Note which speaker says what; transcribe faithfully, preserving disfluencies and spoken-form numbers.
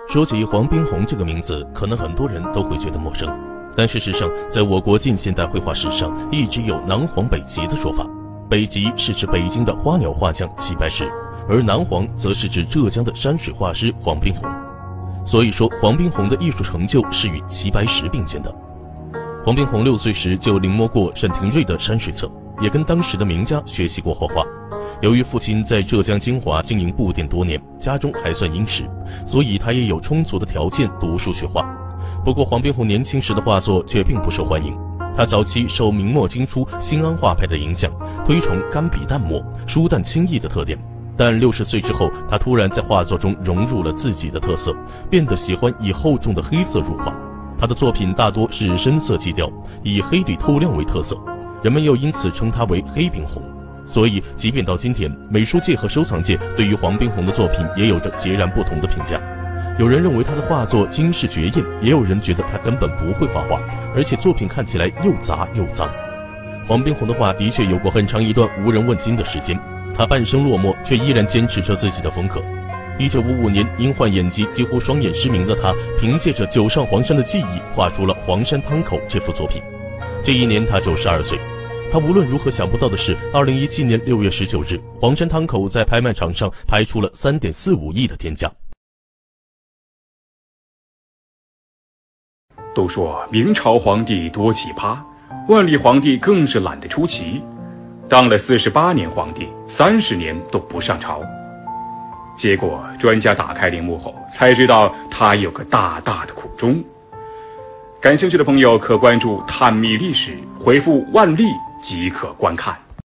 Speaker 1: 说起黄宾虹这个名字，可能很多人都会觉得陌生，但事实上，在我国近现代绘画史上，一直有南黄北极的说法。北极是指北京的花鸟画匠齐白石，而南黄则是指浙江的山水画师黄宾虹。所以说，黄宾虹的艺术成就是与齐白石并肩的。黄宾虹六岁时就临摹过沈廷瑞的山水册，也跟当时的名家学习过画画。由于父亲在浙江金华经营布店多年，家中还算殷实，所以他也有充足的条件读书学画。不过黄宾虹年轻时的画作却并不受欢迎，他早期受明末清初新安画派的影响，推崇干笔淡墨、疏淡轻易的特点。但六十岁之后，他突然在画作中融入了自己的特色，变得喜欢以厚重的黑色入画。他的作品大多是深色基调，以黑里透亮为特色，人们又因此称他为黑宾虹。所以即便到今天，美术界和收藏界对于黄宾虹的作品也有着截然不同的评价。有人认为他的画作惊世绝艳，也有人觉得他根本不会画画，而且作品看起来又杂又脏。黄宾虹的画的确有过很长一段无人问津的时间，他半生落寞，却依然坚持着自己的风格。一九五五年，因患眼疾几乎双眼失明的他，凭借着九上黄山的记忆，画出了《黄山滩口》这幅作品。这一年他九十二岁。他无论如何想不到的是，二零一七年六月十九日，黄山滩口在拍卖场上拍出了三点四五亿的天价。
Speaker 2: 都说明朝皇帝多奇葩，万历皇帝更是懒得出奇，当了四十八年皇帝，三十年都不上朝。结果专家打开陵墓后，才知道他有个大大的苦衷。感兴趣的朋友可关注探秘历史，回复万历即可观看。